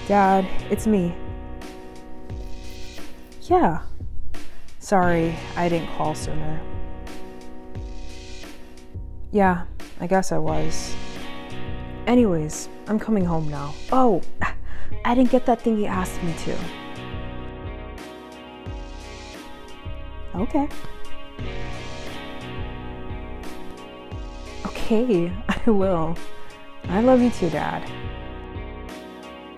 Dad, it's me. Yeah. Sorry, I didn't call sooner. Yeah, I guess I was. Anyways, I'm coming home now. Oh, I didn't get that thing you asked me to. Okay. Okay, I will. I love you too, Dad.